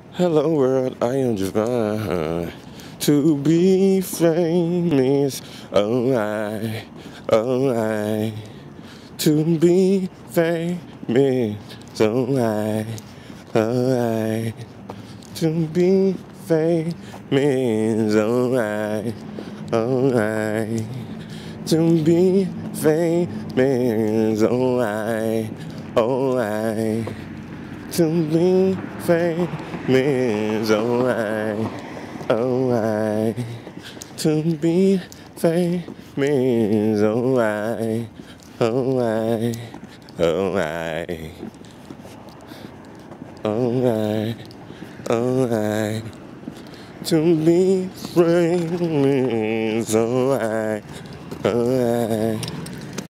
Hello world, I am Javon. To be famous, oh I. To be famous, oh I. To be famous, oh I. To be famous, oh I. To be famous, oh I. To be famous, oh I. Oh I. Oh I. Oh I. To be famous, oh I.